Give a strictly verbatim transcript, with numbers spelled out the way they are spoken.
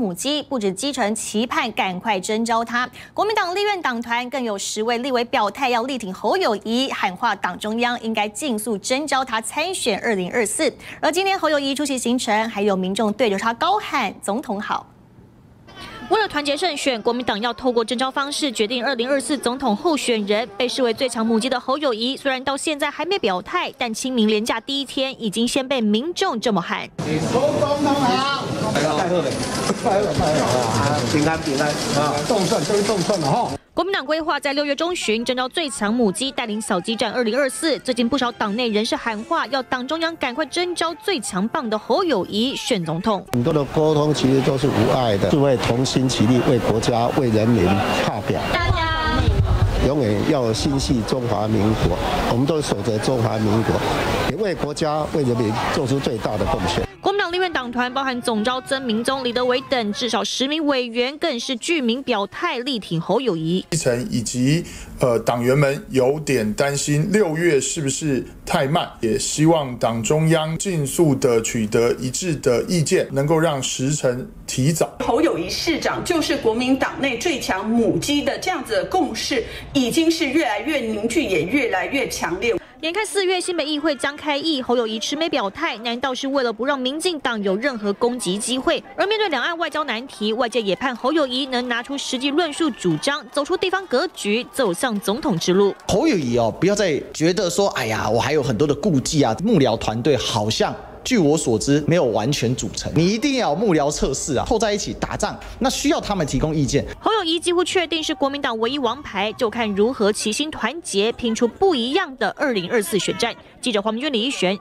母鸡，不止基层期盼赶快征召他，国民党立院党团更有十位立委表态要力挺侯友宜，喊话党中央应该尽速征召他参选二零二四。而今天侯友宜出席行程，还有民众对着他高喊“总统好”。 为了团结胜选，国民党要透过征召方式决定二零二四总统候选人。被视为最强母鸡的侯友宜，虽然到现在还没表态，但清明连假第一天已经先被民众这么喊：“ 侯总统好！”太好了，太好了，太好了！平安平安啊，动算都是动算了哈。 国民党规划在六月中旬征召最强母鸡，带领小鸡战二零二四。最近不少党内人士喊话，要党中央赶快征召最强棒的侯友宜选总统。 很多的沟通其实都是无碍的，是为同心齐力，为国家、为人民踏表。大家永远要心系中华民国，我们都守着中华民国，也为国家、为人民做出最大的贡献。 国民党立院党团包含总召曾明宗、李德维等至少十名委员，更是具名表态力挺侯友宜。 基层以及呃党员们有点担心六月是不是太慢，也希望党中央尽速的取得一致的意见，能够让时程提早。 侯友宜市长就是国民党内最强母鸡的这样子的共识，已经是越来越凝聚，也越来越强烈。 眼看四月新北议会将开议，侯友宜迟没表态，难道是为了不让民进党有任何攻击机会？而面对两岸外交难题，外界也盼侯友宜能拿出实际论述主张，走出地方格局，走向总统之路。 侯友宜哦，不要再觉得说，哎呀，我还有很多的顾忌啊，幕僚团队好像。 据我所知，没有完全组成，你一定要有幕僚测试啊，凑在一起打仗，那需要他们提供意见。 侯友宜几乎确定是国民党唯一王牌，就看如何齐心团结，拼出不一样的二零二四选战。记者黄明娟、李一璇。